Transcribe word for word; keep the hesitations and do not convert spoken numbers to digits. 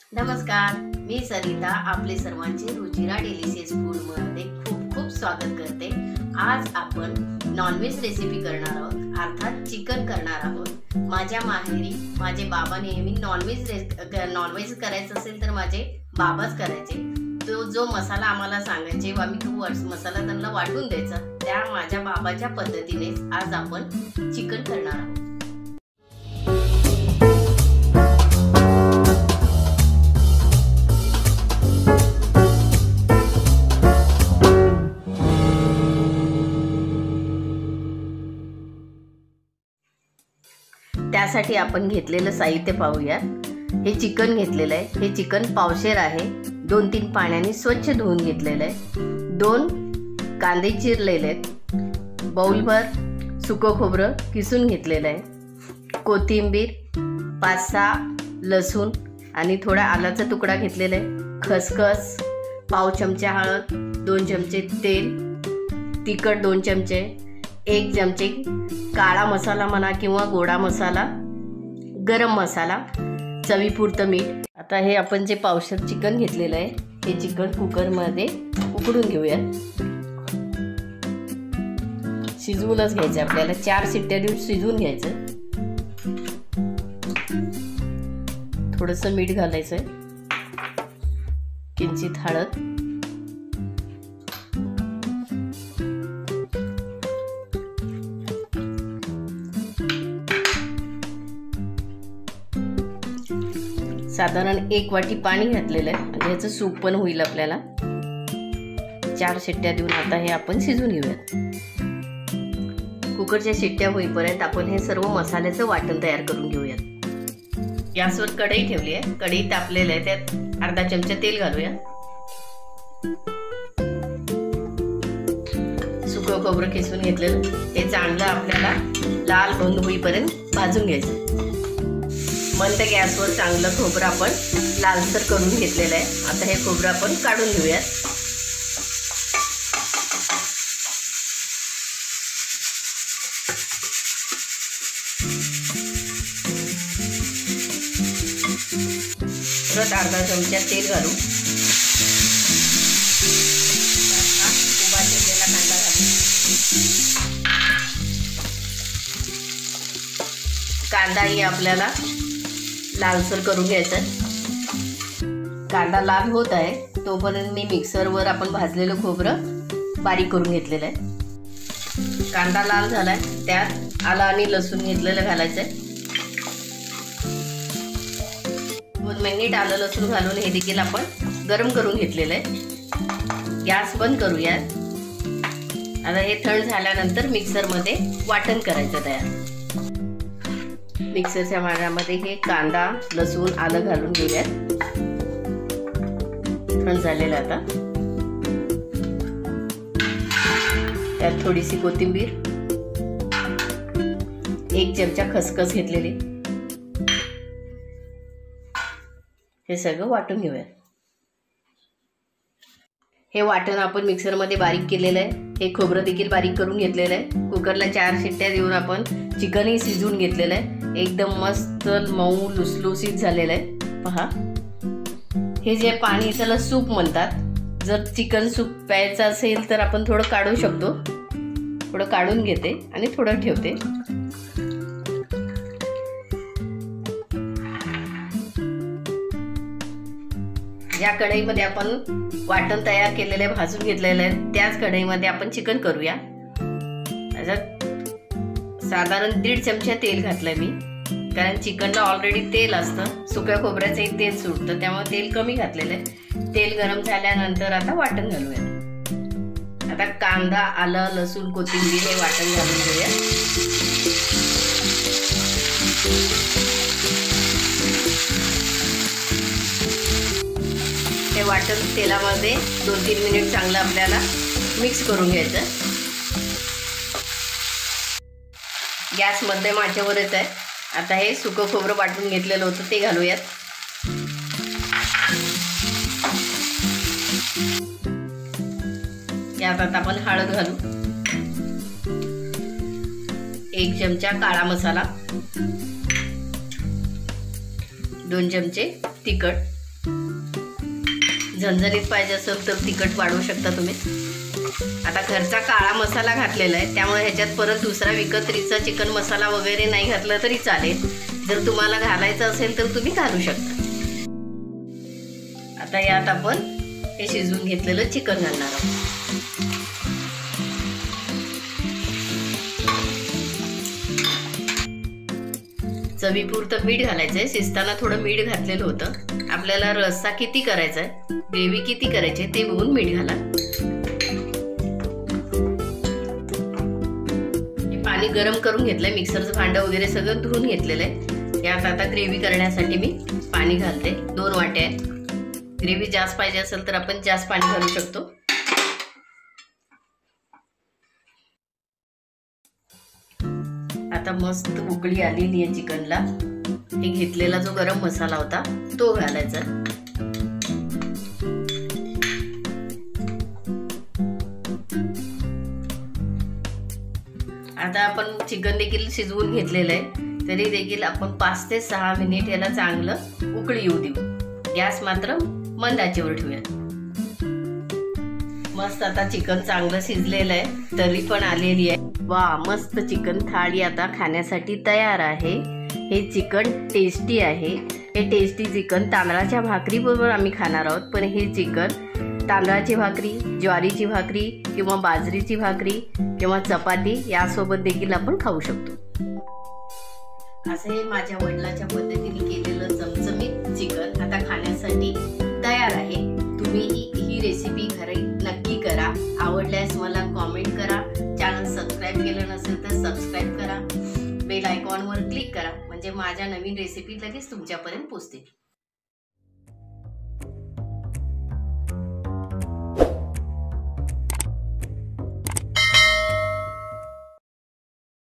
नमस्कार, मी सरिता आपले सर्वांचे रुचिरा डेलिशियस फूड मध्ये खूप खूप स्वागत करते। आज आपण नॉनव्हेज रेसिपी करणार आहोत, अर्थात चिकन करणार आहोत। माझ्या माहेरी माझे बाबा नेहमी नॉनव्हेज नॉनव्हेज करायचं असेल तर माझे बाबाच करायचे। तो जो मसाला आम्हाला सांगायचे व आम्ही तो मसाला त्यांना वाटून द्यायचा, त्या माझ्या बाबाच्या पद्धतीने आज आपण चिकन करणार आहोत। त्यासाठी आपण घेतलेलं साहित्य पाहूया। हे चिकन घेतलेलं आहे, हे चिकन पावशेर आहे, दोन तीन पाण्याने स्वच्छ धुवून घेतलेलं आहे। दोन कांदे चिरलेले आहेत, बाउलभर सुकं खोबरं किसून घेतलेलं आहे, कोथिंबीर, पाच सहा लसूण आणि थोडा आलाचा तुकडा घेतलेला आहे, खसखस, पाव चमचा हळद, दोन चमचे तेल, तिखट दोन चमचे, एक चमचे काळा मसाला म्हणा किंवा गोडा मसाला, गरम मसाला, चवीपुरतं मीठ। आता हे आपण जे पावशेर चिकन घेतलेलं आहे हे चिकन कुकरमध्ये उकडून घेऊया। शिजवूनच घ्यायचं आपल्याला, चार शिट्ट्या देऊन शिजवून घ्यायचं। थोडंसं मीठ घालायचं, किंचित हळद, साधारण एक वाटी पाणी घातलेलं आहे, म्हणजे याचं सूप पण होईल आपल्याला। चार शिट्ट्या देऊन आता हे आपण शिजवून घेऊयात। कुकरच्या शिट्ट्या होईपर्यंत आपण हे सर्व मसाल्याचं वाटण तयार करून घेऊयात। गॅसवर कढई ठेवली आहे, कढई तापलेली आहे, त्यात अर्धा चमचा तेल घालूया। सुकं खोबरं किसून घेतलेलं हे चांगलं आपल्याला लाल होऊन होईपर्यंत भाजून घ्यायचं। मंद गॅसवर चांगलं खोबरं आपण लालसर करून घेतलेलं आहे। आता हे खोबरं आपण काढून घेऊयात। परत अर्धा चमचा तेल घालू, उभा चिरलेला कांदा घालू। कांदाही आपल्याला लालसर करून घ्यायचा। कांदा लाल होत आहे तोपर्यंत मी मिक्सरवर आपण भाजलेलं खोबरं बारीक करून घेतलेलं आहे। कांदा लाल झालाय, त्यात आलं आणि लसूण घेतलेलं घालायचं आहे। दोन मिनिट आलं लसूण घालून हे देखील आपण गरम करून घेतलेलं आहे। गॅस बंद करूया। आता हे थंड झाल्यानंतर मिक्सरमध्ये वाटण करायचं तयार। मिक्सरच्या भांड्यामध्ये हे कांदा, लसूण, आलं घालून घेऊयात। थंड झालेलं आता त्यात थोडीशी कोथिंबीर, एक चमचा खसखस घेतलेली, हे सगळं वाटून घेऊयात। हे वाटण आपण मिक्सरमध्ये बारीक केलेलं आहे, हे खोबरं देखील बारीक करून घेतलेलं आहे। कुकरला चार शिट्ट्या देऊन आपण चिकनही शिजवून घेतलेलं आहे, एकदम मस्त मऊ लुसलुसीत झालेलं आहे। पहा, हे जे पाणी त्याला सूप म्हणतात। जर चिकन सूप प्यायचं असेल तर आपण थोडं काढू शकतो। थोडं काढून घेते आणि थोडं ठेवते। या कढईमध्ये आपण वाटण तयार केलेले भाजून घेतलेले आहे, त्याच कढईमध्ये आपण चिकन करूया। साधारण दीड चमचा तेल घातलंय मी, कारण चिकनला ऑलरेडी तेल असतं, सुक्या खोबऱ्याचंही तेल सुटतं, त्यामुळे तेल कमी घातलेलं आहे। तेल गरम झाल्यानंतर आता वाटण घालूया। आता कांदा, आलं, लसूण, कोथिंबीर हे वाटण घालून घेऊया। हे वाटण तेलामध्ये दोन तीन मिनिट चांगलं आपल्याला मिक्स करून घ्यायचं। गॅस मध्यम आचेवरच आहे। आता हे सुकं खोबरं वाटून घेतलेलं होतं ते घालूयात। यात आता आपण हळद घालू, एक चमचा काळा मसाला, दोन चमचे तिखट, झणझणीत पाहिजे असेल तर तिखट वाढवू शकता तुम्ही। आता घरचा काळा मसाला घातलेला आहे, त्यामुळे ह्याच्यात परत दुसरा विकत्रीचा चिकन मसाला वगैरे नाही घातला तरी चालेल। जर तुम्हाला घालायचं असेल तर तुम्ही घालू शकता। आता यात आपण हे शिजवून घेतलेलं चिकन घालणार आहोत। चवीपुरतं मीठ घालायचंय। शिजताना थोडं मीठ घातलेलं होतं। आपल्याला रस्सा किती करायचा आहे, ग्रेव्ही किती करायची ते बघून मीठ घाला। हे पाणी गरम करून घेतलंय, मिक्सरचं भांडं वगैरे सगळं धुवून घेतलेलं आहे। यात आता ग्रेव्ही करण्यासाठी मी पाणी घालते, दोन वाट्या आहे। ग्रेव्ही जास्त पाहिजे असेल तर आपण जास्त पाणी घालू शकतो। आता मस्त उकळी आलेली आहे चिकनला। हे घेतलेला जो गरम मसाला होता तो घालायचा। आता आपण चिकन देखील शिजवून घेतलेलं आहे, तरी देखील आपण पाच ते सहा मिनिट याला चांगलं उकळी येऊ देऊ। गॅस मात्र मंद आचेवर ठेवूया। मस्त आता चिकन चांगलं शिजलेलं आहे, तरी पण आलेली आहे। वा, मस्त चिकन थाळी आता खाण्यासाठी तयार आहे। हे चिकन टेस्टी आहे। हे टेस्टी चिकन तांदळाच्या भाकरी बरोबर आम्ही खाणार आहोत, पण हे चिकन तांदळाची भाकरी, ज्वारीची भाकरी किंवा बाजरीची भाकरी किंवा चपाती यासोबत देखील आपण खाऊ शकतो। असं हे माझ्या वडिलांच्या पद्धतीने केलेलं चमचमीत चिकन आता खाण्यासाठी तयार आहे। तुम्ही ही रेसिपी घरी नक्की करा। आवडल्यास मला कॉमेंट करा। चॅनल सबस्क्राईब केलं नसेल तर सबस्क्राईब करा। बेल आयकॉनवर क्लिक करा, म्हणजे माझ्या नवीन रेसिपी लगेच तुमच्यापर्यंत पोहोचतील।